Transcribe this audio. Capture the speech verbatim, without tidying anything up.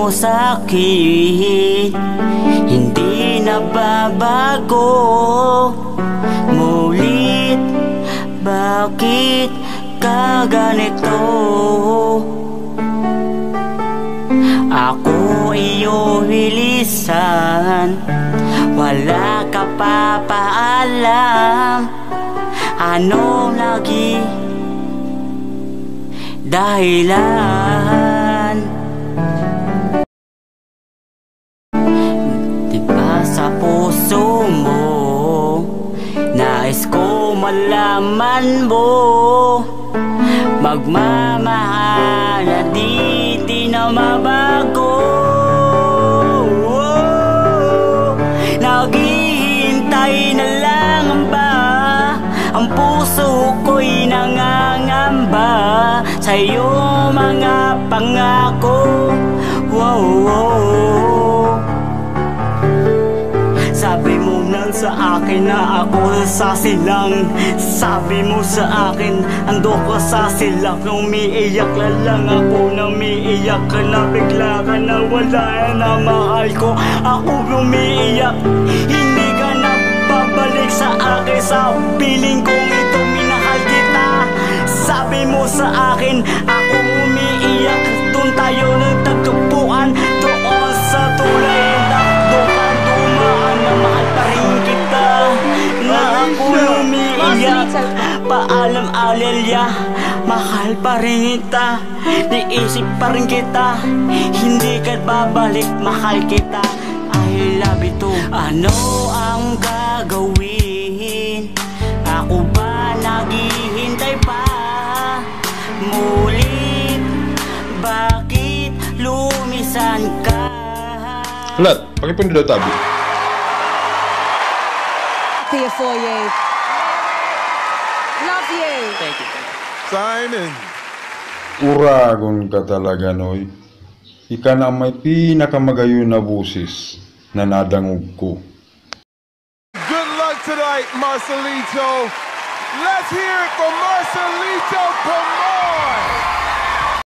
mo sa'kin hindi nababago. Mulit, bakit ka ganito? Ako iyong bilisan, wala ka pa paalam. Anong lagi dahilan? Diba sa puso mo nais ko malaman mo, magmamahal na di, di na mabago. Naghihintay na lang ba, ang puso ko'y nangangamba sa'yo mga pangako. Wow, wow. Sabi mo na sa akin na ako sa silang, sabi mo sa akin ando ka sa silang. Umiiyak na lang ako, na umiiyak ka na, bigla ka na wala na mahal ko. Ako umiiyak, hindi ka na babalik sa akin. Sa piling kong ito minahal kita. Sabi mo sa akin ako umiiyak, doon tayo nagtagpuan, doon sa tulay dakdukan dumaan na mahal pa rin kita. Na ako umiiyak, paalam alelya, mahal pa rin kita. Niisip pa rin kita, hindi ka babalik, mahal kita. I love you too. Ano ang gagawin? Ako ba naghihintay pa? Mulit, bakit lumisan ka? Lat, pakipundot tabi. Tia Foye. Love you. Thank you. Simon. Uragon ka talaga, Noy. Ika na may pinakamagayon na busis na nadangog ko. Good luck tonight, Marcelito. Let's hear it for Marcelito Pomar.